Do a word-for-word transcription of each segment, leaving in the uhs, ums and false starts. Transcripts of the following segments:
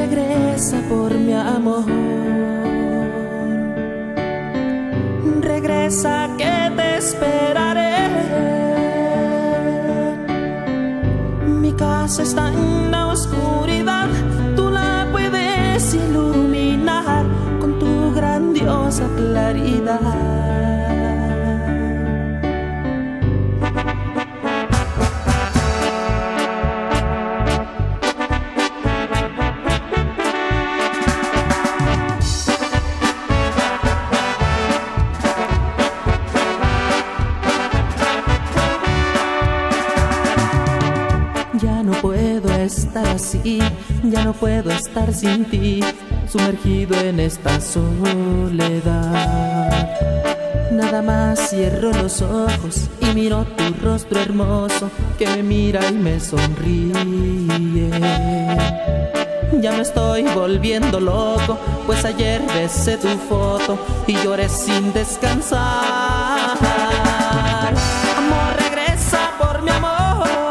Regresa por mi amor, regresa que te esperaré. Mi casa está en la oscuridad, tú la puedes iluminar con tu grandiosa claridad. Ya no puedo estar así, ya no puedo estar sin ti, sumergido en esta soledad. Nada más cierro los ojos y miro tu rostro hermoso que me mira y me sonríe. Ya me estoy volviendo loco, pues ayer besé tu foto y lloré sin descansar. Amor, regresa por mi amor.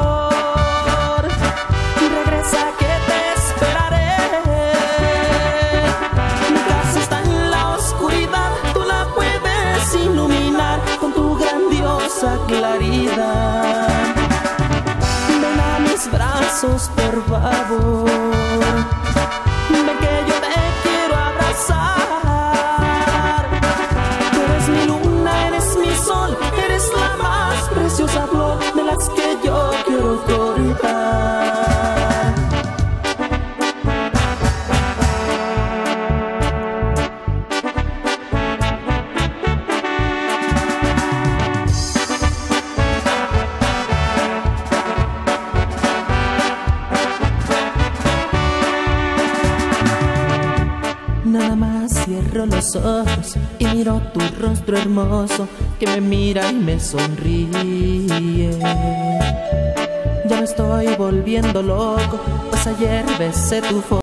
Claridad, ven a mis brazos por favor, ven que yo te quiero abrazar. Tú eres mi luna, eres mi sol, eres la más preciosa flor de las que yo quiero cortar. Nada más cierro los ojos y miro tu rostro hermoso que me mira y me sonríe. Ya me estoy volviendo loco, pues ayer besé tu foto.